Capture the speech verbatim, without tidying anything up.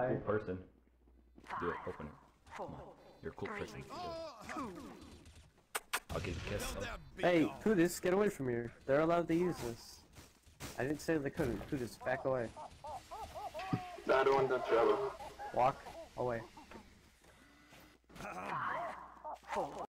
cool person. Do it. Open it. You're a cool person. I'll give you a kiss. So. Hey, Kudis, get away from here. They're allowed to use this. I didn't say they couldn't. Kudis, back away. I don't want that trouble. Walk away.